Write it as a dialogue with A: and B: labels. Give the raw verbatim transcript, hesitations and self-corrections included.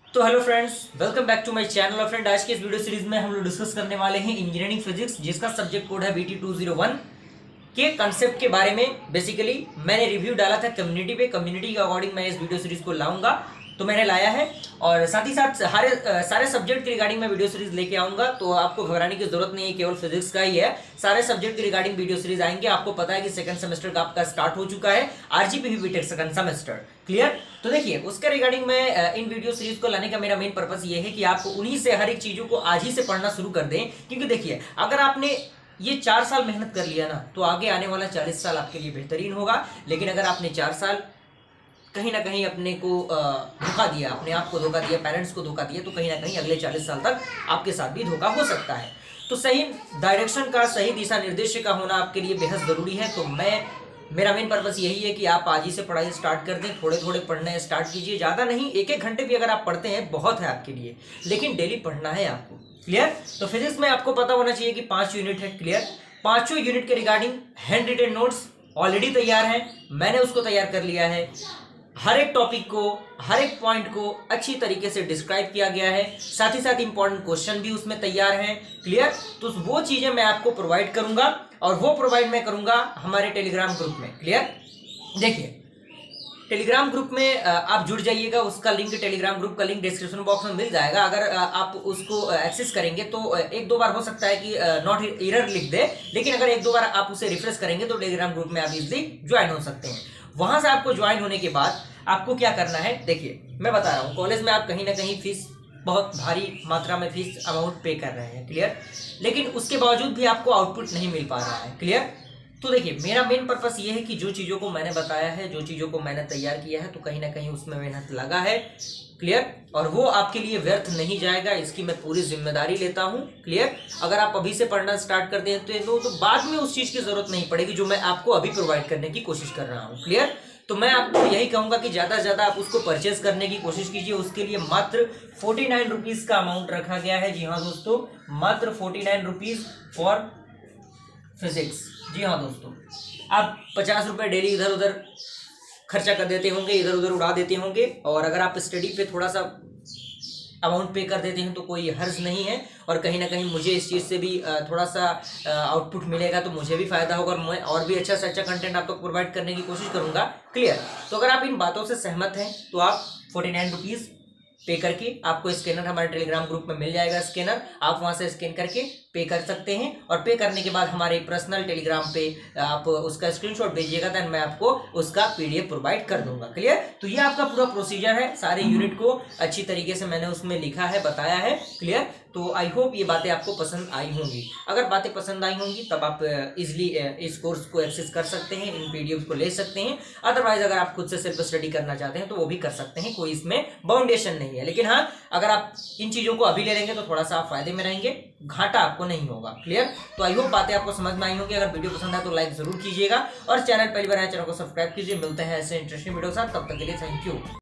A: तो hello friends, welcome back to my channel. Friend, आज के इस वीडियो सीरीज में हम लोग डिस्कस करने वाले हैं इंजीनियरिंग फिजिक्स, जिसका सब्जेक्ट कोड है B T two zero one के कंसेप्ट के बारे में। बेसिकली मैंने रिव्यू डाला था कम्युनिटी पे, कम्युनिटी के अकॉर्डिंग मैं इस वीडियो सीरीज को लाऊंगा, तो मैंने लाया है। और साथ ही साथ सारे सारे सब्जेक्ट के रिगार्डिंग मैं वीडियो सीरीज लेके आऊंगा, तो आपको घबराने की जरूरत नहीं है, केवल फिजिक्स का ही है। सारे सब्जेक्ट के रिगार्डिंग वीडियो सीरीज आएंगे। आपको पता है कि सेकंड सेमेस्टर का आपका स्टार्ट हो चुका है, RGP BTech second semester. Clear? तो देखिए, उसके रिगार्डिंग में इन वीडियो सीरीज को लाने का मेरा मेन पर्पस ये है कि आप उन्हीं से हर एक चीजों को आज ही से पढ़ना शुरू कर दें। क्योंकि देखिए, अगर आपने ये चार साल मेहनत कर लिया ना, तो आगे आने वाला चालीस साल आपके लिए बेहतरीन होगा। लेकिन अगर आपने चार साल कहीं ना कहीं अपने को धोखा दिया, अपने आप को धोखा दिया, पेरेंट्स को धोखा दिया, तो कहीं ना कहीं अगले चालीस साल तक आपके साथ भी धोखा हो सकता है। तो सही डायरेक्शन का, सही दिशा निर्देश का होना आपके लिए बेहद जरूरी है। तो मैं मेरा मेन पर्पस यही है कि आप आज ही से पढ़ाई स्टार्ट कर दें, थोड़े थोड़े पढ़ना स्टार्ट कीजिए। ज़्यादा नहीं, एक एक घंटे भी अगर आप पढ़ते हैं बहुत है आपके लिए, लेकिन डेली पढ़ना है आपको। क्लियर? तो फिजिक्स में आपको पता होना चाहिए कि पाँच यूनिट है। क्लियर? पाँचों यूनिट के regarding handwritten notes already तैयार हैं, मैंने उसको तैयार कर लिया है। हर एक टॉपिक को, हर एक पॉइंट को अच्छी तरीके से डिस्क्राइब किया गया है। साथ ही साथ इंपॉर्टेंट क्वेश्चन भी उसमें तैयार हैं। क्लियर? तो वो चीजें मैं आपको प्रोवाइड करूंगा, और वो प्रोवाइड मैं करूंगा हमारे टेलीग्राम ग्रुप में। क्लियर? देखिए, टेलीग्राम ग्रुप में आप जुड़ जाइएगा। उसका लिंक, टेलीग्राम ग्रुप का लिंक डिस्क्रिप्शन बॉक्स में मिल जाएगा। अगर आप उसको एक्सेस करेंगे तो एक दो बार हो सकता है कि नॉट एरर लिख दे, लेकिन अगर एक दो बार आप उसे रिफ्रेश करेंगे तो टेलीग्राम ग्रुप में आप इजीली ज्वाइन हो सकते हैं। वहां से आपको ज्वाइन होने के बाद आपको क्या करना है, देखिए मैं बता रहा हूँ, कॉलेज में आप कहीं ना कहीं फीस, बहुत भारी मात्रा में फीस अमाउंट पे कर रहे हैं। क्लियर? लेकिन उसके बावजूद भी आपको आउटपुट नहीं मिल पा रहा है। क्लियर? तो देखिए, मेरा मेन पर्पस ये है कि जो चीज़ों को मैंने बताया है, जो चीज़ों को मैंने तैयार किया है, तो कहीं ना कहीं उसमें मेहनत लगा है। क्लियर? और वो आपके लिए व्यर्थ नहीं जाएगा, इसकी मैं पूरी जिम्मेदारी लेता हूँ। क्लियर? अगर आप अभी से पढ़ना स्टार्ट कर दें तो, तो बाद में उस चीज़ की जरूरत नहीं पड़ेगी जो मैं आपको अभी प्रोवाइड करने की कोशिश कर रहा हूँ। क्लियर? तो मैं आपको यही कहूँगा कि ज़्यादा से ज़्यादा आप उसको परचेज करने की कोशिश कीजिए। उसके लिए मात्र फोर्टी नाइन रुपीज़ का अमाउंट रखा गया है। जी हाँ दोस्तों, मात्र forty nine rupees for physics. जी हाँ दोस्तों, आप पचास रुपये डेली इधर उधर खर्चा कर देते होंगे, इधर उधर उड़ा देते होंगे, और अगर आप स्टडी पे थोड़ा सा अमाउंट पे कर देते हैं तो कोई हर्ज नहीं है। और कहीं ना कहीं मुझे इस चीज़ से भी थोड़ा सा आउटपुट मिलेगा, तो मुझे भी फायदा होगा, और मैं और भी अच्छा से अच्छा कंटेंट आपको प्रोवाइड करने की कोशिश करूंगा। क्लियर? तो अगर आप इन बातों से सहमत हैं तो आप फोर्टी नाइन रुपीज़ पे करके, आपको स्कैनर हमारे टेलीग्राम ग्रुप में मिल जाएगा, स्कैनर आप वहां से स्कैन करके पे कर सकते हैं। और पे करने के बाद हमारे पर्सनल टेलीग्राम पे आप उसका स्क्रीनशॉट भेजिएगा, देन मैं आपको उसका पीडीएफ प्रोवाइड कर दूंगा। क्लियर? तो ये आपका पूरा प्रोसीजर है। सारे यूनिट को अच्छी तरीके से मैंने उसमें लिखा है, बताया है। क्लियर? तो आई होप ये बातें आपको पसंद आई होंगी। अगर बातें पसंद आई होंगी तब आप इजिली इस कोर्स को एक्सेस कर सकते हैं, इन पीडीएफ को ले सकते हैं। अदरवाइज अगर आप खुद से सेल्फ स्टडी करना चाहते हैं तो वो भी कर सकते हैं, कोई इसमें बाउंडेशन नहीं है। लेकिन हाँ, अगर आप इन चीज़ों को अभी ले लेंगे तो थोड़ा सा आप फायदे में रहेंगे, घाटा आपको नहीं होगा। क्लियर? तो आई होप बातें आपको समझ में आई होंगी। अगर वीडियो पसंद आए तो लाइक जरूर कीजिएगा, और चैनल पहली बार आए चैनल को सब्सक्राइब कीजिए। मिलते हैं ऐसे इंटरेस्टिंग वीडियो के साथ, तब तक के लिए थैंक यू।